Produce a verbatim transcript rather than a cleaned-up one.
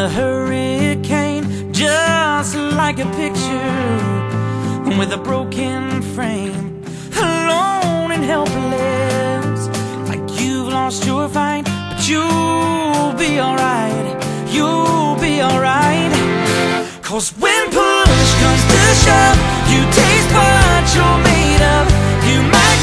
a hurricane, just like a picture with a broken frame, alone and helpless, like you've lost your fight. But you'll be alright, you'll be alright. Cause when push comes to shove, you taste what you're made of. You might